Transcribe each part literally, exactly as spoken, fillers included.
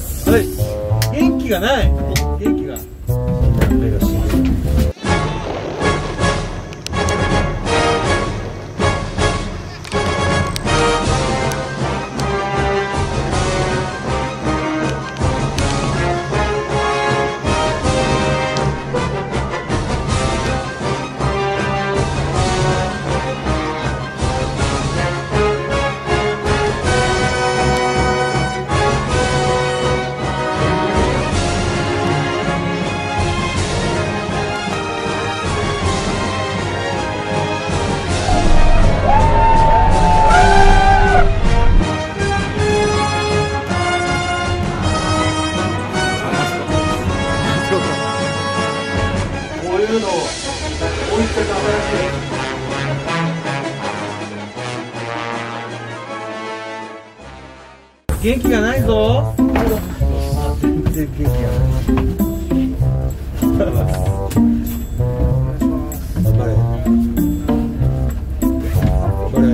はい。元気がない。元気が。目が死んでる。こういうのを置いちゃダメらしい。元気がないぞ。全然元気がない。頑張れ。頑張れ。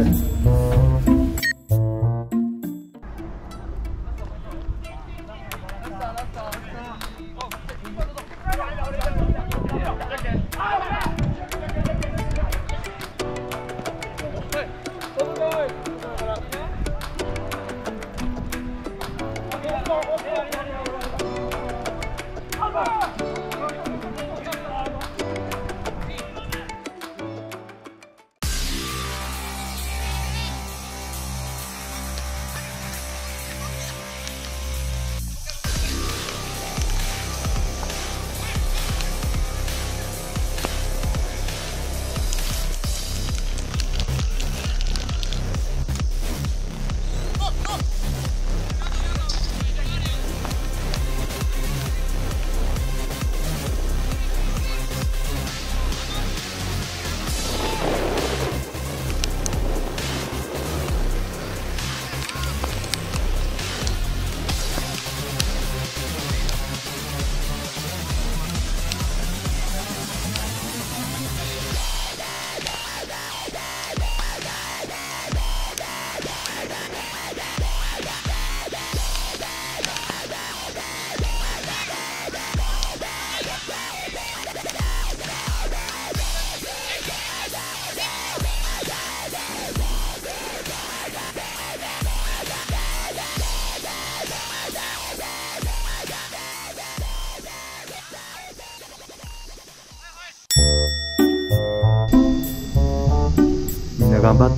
みんな頑張って。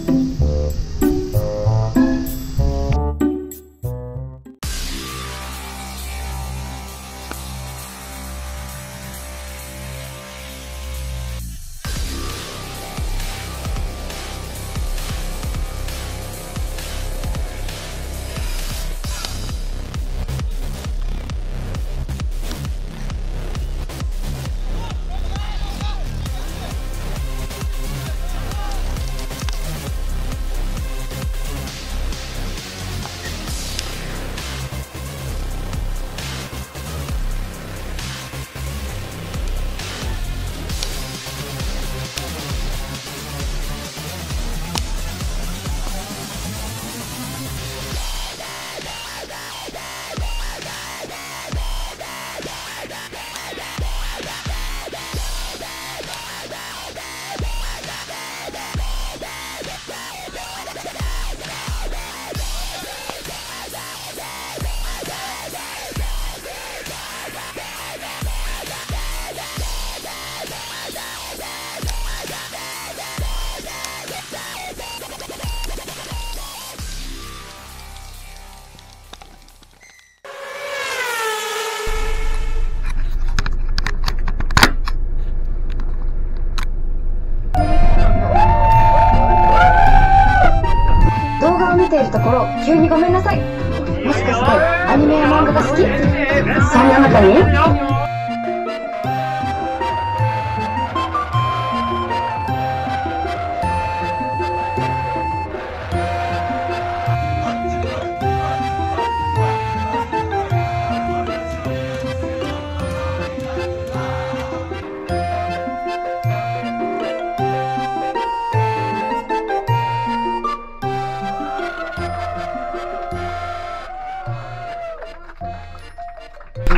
見ているところ急にごめんなさい。もしかしてアニメや漫画が好き？そんなあなたに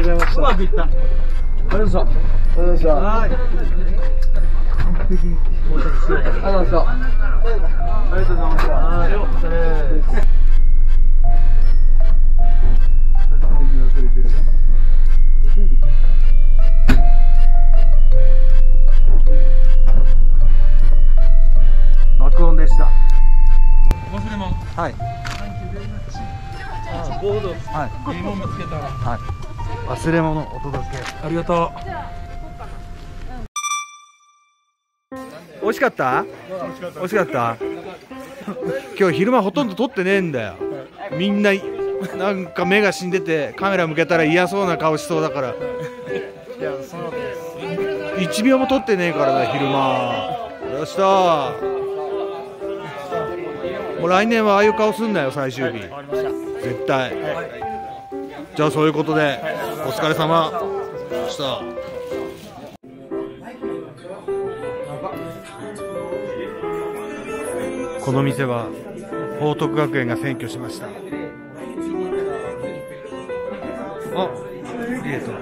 ございました。 うまくいった。 ありがとうございました。ありがとうございました。 はい。完璧に到着しよう。 ありがとうございました。 ありがとうございました。はい。お疲れ。忘れてるよ。爆音でした。忘れ物。はい。あ、ボード。はい。いいもん見つけたら。はい。忘れ物お届け。ありがとう。美味しかった？美味しかった。今日昼間ほとんど撮ってねえんだよ。みんななんか目が死んでてカメラ向けたら嫌そうな顔しそうだから。いちびょうも撮ってねえからな昼間。よっしゃ。もう来年はああいう顔すんなよ最終日。絶対。じゃあそういうことでお疲れ様でした。この店は報徳学園が占拠しました。あ、いいですね。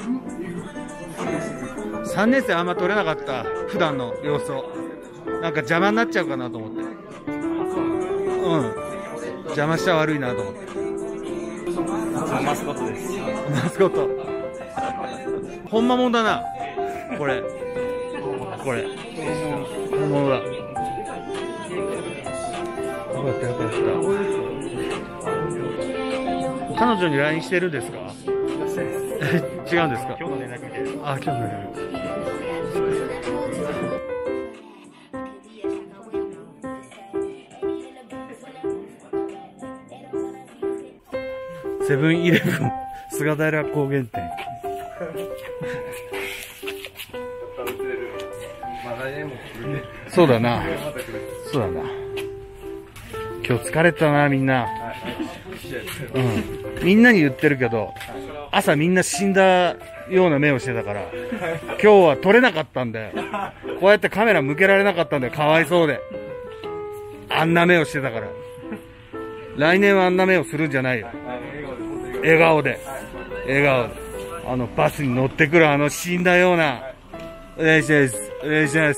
さんねん生あんま撮れなかった普段の様子を。なんか邪魔になっちゃうかなと思って。うん。邪魔しちゃ悪いなと思って。 マスコットです。 マスコット。ほんまもんだな。これ。これ。本物だ。よかったよかった。彼女に ライン してるんですか？違うんですか？今日の連絡で。あ、今日の連絡。セブンイレブン菅平高原店。そうだな。そうだな。今日疲れたなみんな。うん。みんなに言ってるけど、朝みんな死んだような目をしてたから、今日は撮れなかったんだよ。こうやってカメラ向けられなかったんだよ。かわいそうで。あんな目をしてたから。来年はあんな目をするんじゃないよ。笑顔で。笑顔で。あのバスに乗ってくるあの死んだような、お願いします。お願いします。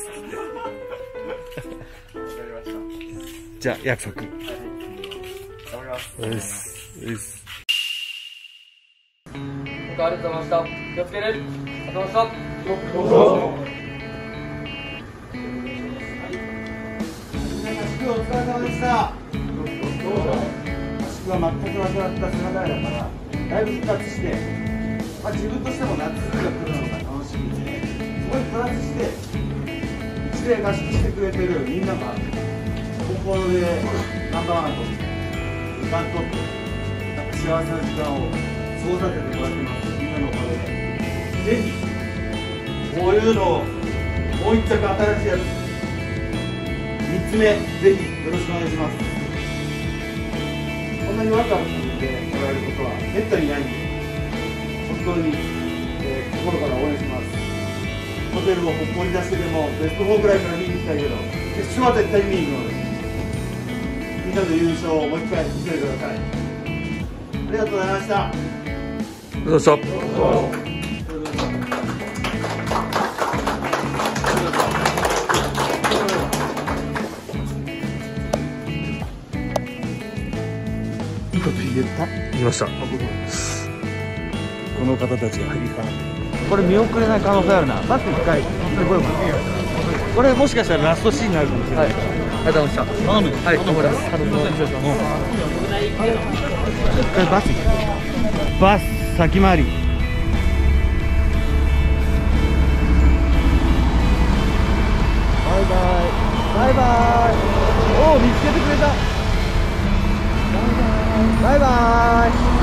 じゃあ約束。よし。よし。 ありがとうございました。気をつけて。ありがとうございました。 お疲れ様でした。合宿は全く忘れた菅平だから、だいぶ復活して、まあ、自分としても夏が来るのが楽しみで、そこにプラスして、一例合宿してくれてるみんなが、高校でナンバーワンと、時間とって、なんか幸せな時間を過ごさせてもらってます、みんなのおかげで。ぜひ、こういうのを、もう一着新しいやつ、みっつめ、ぜひよろしくお願いします。こんなにワクワクしてもらえることはめったにないんで、本当に、えー、心から応援します。ホテルをほっぽり出してでもベストフォーぐらいから見に行きたいけど、決勝は絶対見に行くので、みんなの優勝をもう一回見せてください。ありがとうございました。 どうぞ。 いいこと言った？ 言いました。 この方たちがいいかな。これ見送れない可能性あるな。バス一回。これもしかしたらラストシーンになるかもしれない。はい。 ありがとうございました。 頼む。 はい、頑張ります。頼む。 一回バス行く。バス先回り。バイバイ。バイバイ。おお、見つけてくれた。バイバイ。バイバイ。